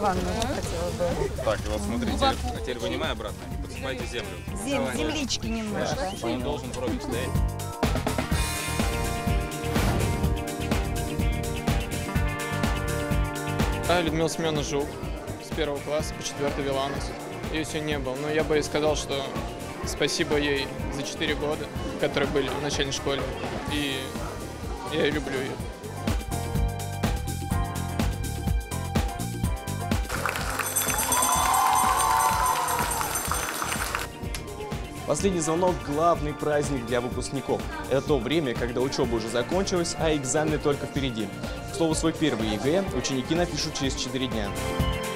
ванну хотела бы. Так, и вот смотрите, а теперь вынимай обратно и подсыпайте землю. Землички немножко. Он должен вровень стоять. Людмила Семеновна Жук с 1 класса по 4 вела нас. Ее сегодня не было, но я бы ей сказал, что спасибо ей за 4 года, которые были в начальной школе, и я люблю ее. Последний звонок – главный праздник для выпускников. Это то время, когда учеба уже закончилась, а экзамены только впереди. К слову, свой первый ЕГЭ ученики напишут через 4 дня.